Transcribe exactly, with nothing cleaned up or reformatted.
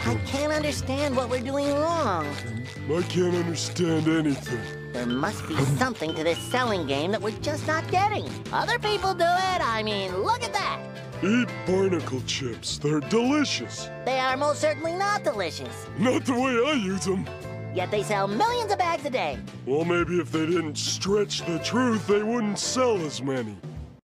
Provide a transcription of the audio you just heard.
I can't understand what we're doing wrong. I can't understand anything. There must be something to this selling game that we're just not getting. Other people do it. I mean, look at that. Eat barnacle chips. They're delicious. They are most certainly not delicious. Not the way I use them. Yet they sell millions of bags a day. Well, maybe if they didn't stretch the truth, they wouldn't sell as many.